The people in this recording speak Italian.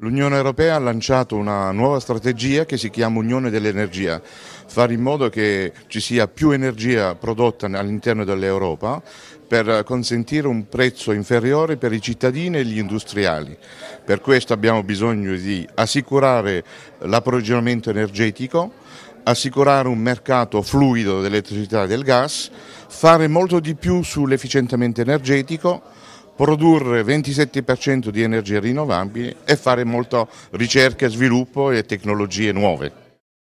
L'Unione Europea ha lanciato una nuova strategia che si chiama Unione dell'Energia, fare in modo che ci sia più energia prodotta all'interno dell'Europa per consentire un prezzo inferiore per i cittadini e gli industriali. Per questo abbiamo bisogno di assicurare l'approvvigionamento energetico, assicurare un mercato fluido dell'elettricità e del gas, fare molto di più sull'efficientamento energetico, produrre 27% di energie rinnovabili e fare molta ricerca, sviluppo e tecnologie nuove.